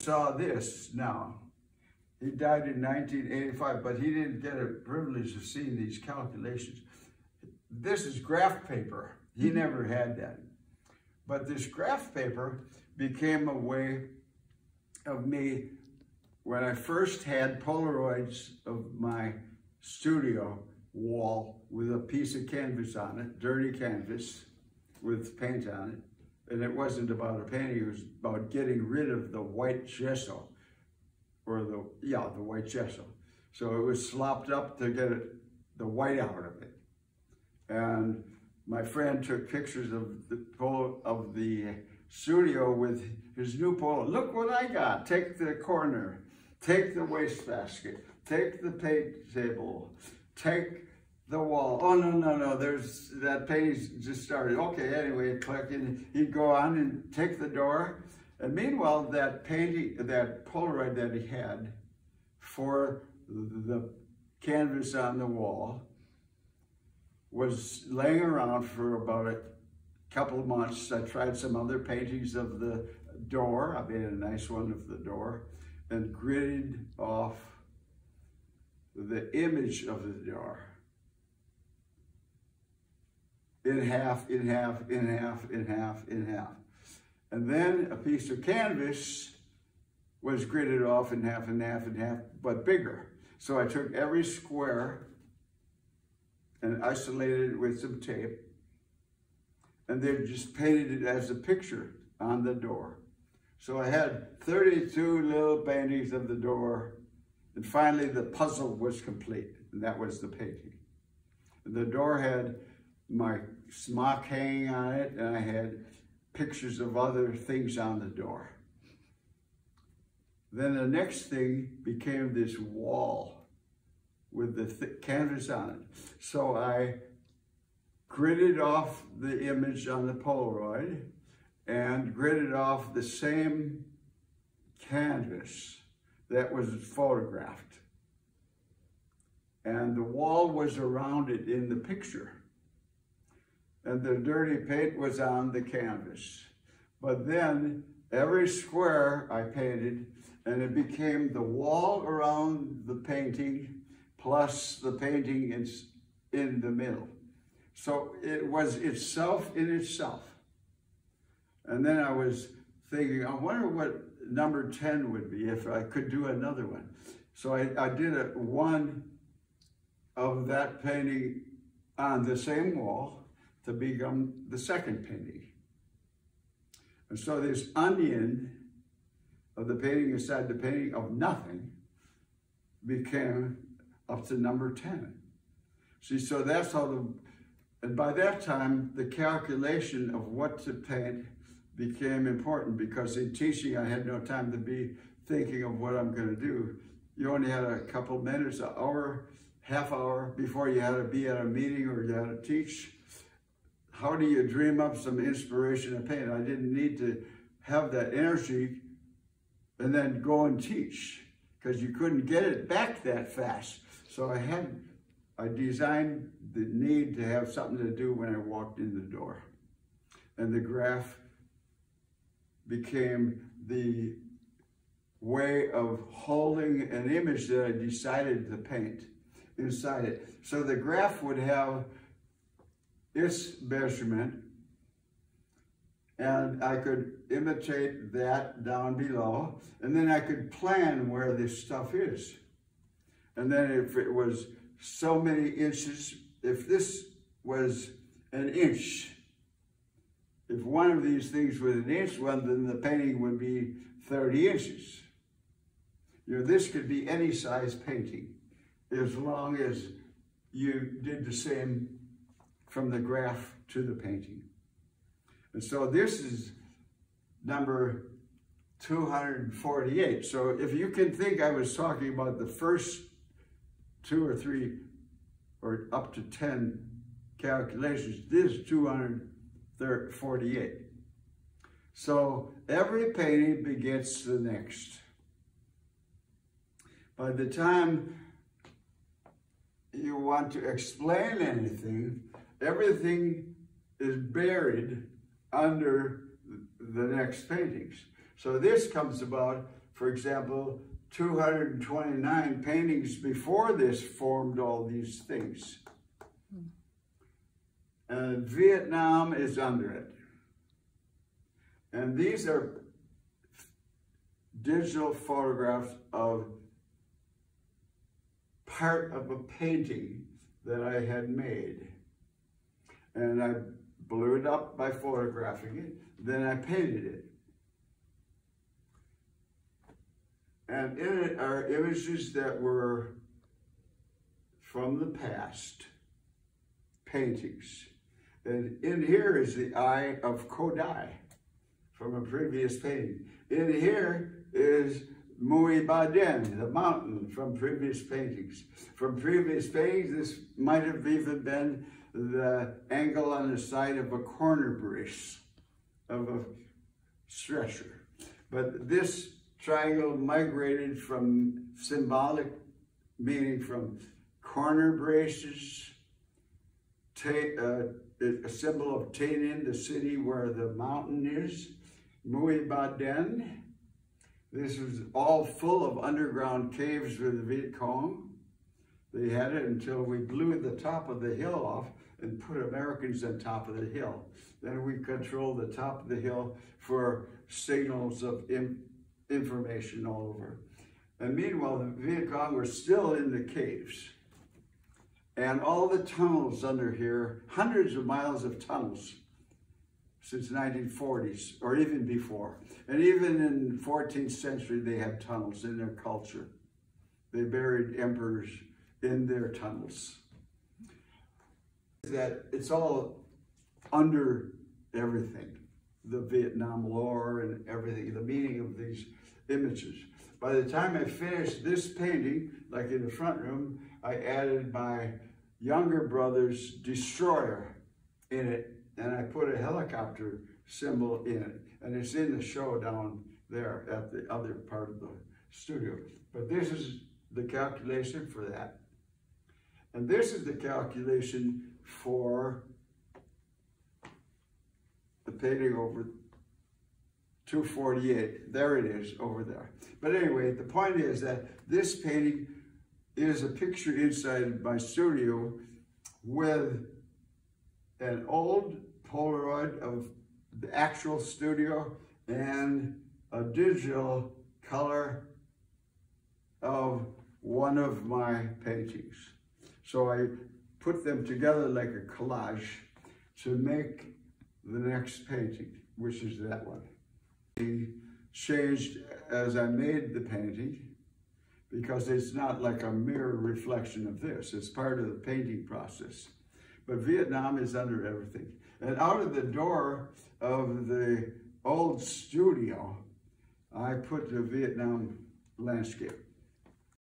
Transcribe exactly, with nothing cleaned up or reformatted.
Saw this now. He died in nineteen eighty-five, but he didn't get a privilege of seeing these calculations. This is graph paper. He never had that. But this graph paper became a way of me, when I first had Polaroids of my studio wall with a piece of canvas on it, dirty canvas with paint on it. And it wasn't about a painting, it was about getting rid of the white gesso, or the, yeah, the white gesso. So it was slopped up to get it, the white out of it. And my friend took pictures of the polo, of the studio with his new polo. Look what I got. Take the corner, take the wastebasket, take the paint table, take the wall. Oh, no, no, no, there's, that painting just started. Okay, anyway, click, and he'd go on and take the door. And meanwhile, that painting, that Polaroid that he had for the canvas on the wall was laying around for about a couple of months. I tried some other paintings of the door. I made a nice one of the door and gridded off the image of the door in half, in half, in half, in half, in half. And then a piece of canvas was gridded off in half and half and half, but bigger. So I took every square and isolated it with some tape, and then just painted it as a picture on the door. So I had thirty-two little paintings of the door, and finally the puzzle was complete, and that was the painting. And the door had my smock hanging on it, and I had pictures of other things on the door. Then the next thing became this wall with the thick canvas on it. So I gridded off the image on the Polaroid and gridded off the same canvas that was photographed. And the wall was around it in the picture. And the dirty paint was on the canvas. But then every square I painted, and it became the wall around the painting plus the painting in, in the middle. So it was itself in itself. And then I was thinking, I wonder what number ten would be if I could do another one. So I, I did a one of that painting on the same wall to become the second painting. And so this onion of the painting inside the painting of nothing became up to number ten. See, so that's how the, and by that time, the calculation of what to paint became important, because in teaching, I had no time to be thinking of what I'm gonna do. You only had a couple minutes, an hour, half hour before you had to be at a meeting or you had to teach. How do you dream up some inspiration to paint? I didn't need to have that energy and then go and teach, because you couldn't get it back that fast. So I had, I designed the need to have something to do when I walked in the door. And the graph became the way of holding an image that I decided to paint inside it. So the graph would have its measurement, and I could imitate that down below, and then I could plan where this stuff is. And then if it was so many inches, if this was an inch, if one of these things was an inch, well, then the painting would be thirty inches. You know, this could be any size painting, as long as you did the same from the graph to the painting. And so this is number two hundred forty-eight. So if you can think I was talking about the first two or three or up to ten calculations, this is two hundred forty-eight. So every painting begets the next. By the time you want to explain anything, everything is buried under the next paintings. So this comes about for example, two hundred twenty-nine paintings before this formed all these things. Hmm. And Vietnam is under it. And these are digital photographs of part of a painting that I had made. And I blew it up by photographing it, then I painted it. And in it are images that were from the past, paintings. And in here is the eye of Kodai from a previous painting. In here is Mui Baden, the mountain from previous paintings. From previous paintings, this might have even been the angle on the side of a corner brace of a stretcher. But this triangle migrated from symbolic meaning from corner braces, uh, a symbol of Tainan, the city where the mountain is, Mui Baden. This was all full of underground caves with the Viet Cong. They had it until we blew the top of the hill off and put Americans on top of the hill. Then we controlled the top of the hill for signals of in, information all over. And meanwhile, the Viet Cong were still in the caves. And all the tunnels under here, hundreds of miles of tunnels since nineteen forties, or even before. And even in fourteenth century, they had tunnels in their culture. They buried emperors in their tunnels. That it's all under everything, the Vietnam lore and everything, the meaning of these images. By the time I finished this painting, like in the front room, I added my younger brother's destroyer in it, and I put a helicopter symbol in it. And it's in the show down there at the other part of the studio. But this is the calculation for that. And this is the calculation for the painting over two forty-eight. There it is over there. But anyway, the point is that this painting is a picture inside my studio with an old Polaroid of the actual studio and a digital color of one of my paintings. So I put them together like a collage to make the next painting, which is that one. It changed as I made the painting because it's not like a mirror reflection of this. It's part of the painting process. But Vietnam is under everything. And out of the door of the old studio, I put the Vietnam landscape.